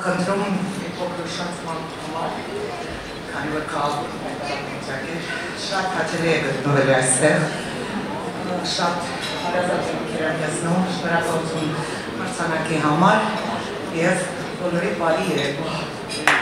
Խնդրում փոքրուշացման համար, քանի որ քաղաքում շատ հաճելի է գտնվել այստեղ, շատ հարազատ ենք իրականացնում, շնորհակալություն մրցանակի համար և բոլորի բարի երեկո։